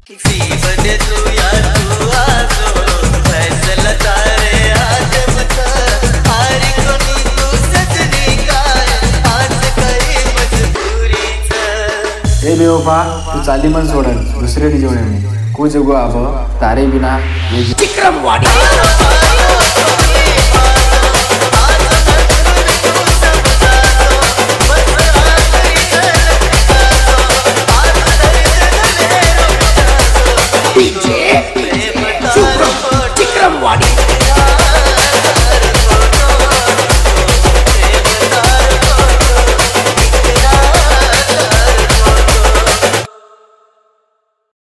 ए बेवफा तू चाली मन सोडन दुसरे डिजवणे को जगो आब तारे बिना विक्रमवाडी।